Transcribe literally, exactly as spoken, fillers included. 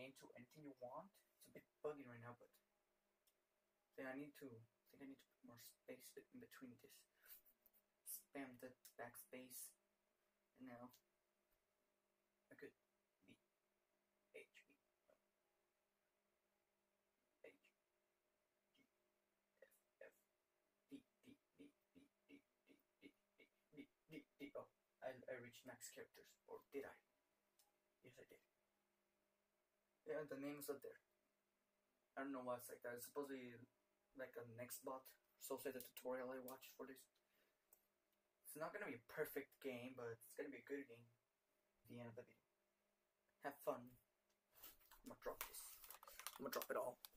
name to anything you want. It's a bit buggy right now, but then I need to. I think I need to put more space in between this. Spam the backspace, and now I could be H B H G F F D D D D D D D D D D. Oh, I I reached max characters, or did I? Yes, I did. Yeah, the name is up there. I don't know why it's like that. It's supposed to be like a next bot. So say the tutorial I watched for this. It's not gonna be a perfect game, but it's gonna be a good game at the end of the video. Have fun. I'm gonna drop this. I'm gonna drop it all.